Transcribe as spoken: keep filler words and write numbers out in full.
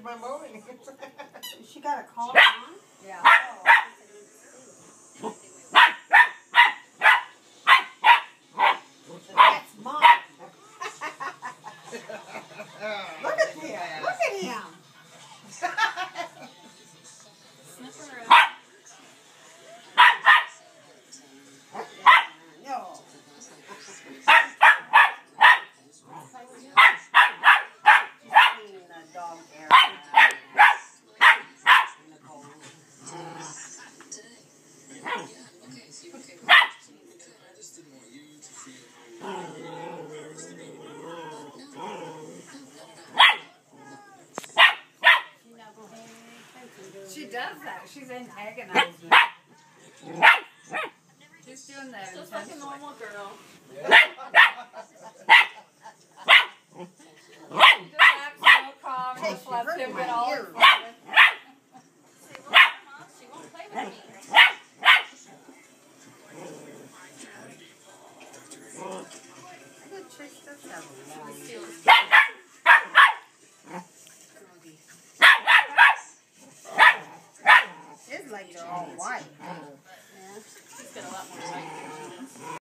my morning. She got a collar on? Yeah. Oh. That's mine. Look at him. Look at him. Sniffer her. No. Dog hair. She does that. She's antagonizing. She's doing that. Just like a normal girl. She just acts so calm and just lets him get all her fun. Say, well, Mama, she won't play with me. Trish does have a long Steals. It's like they're all white. Yeah, she's got a lot more light.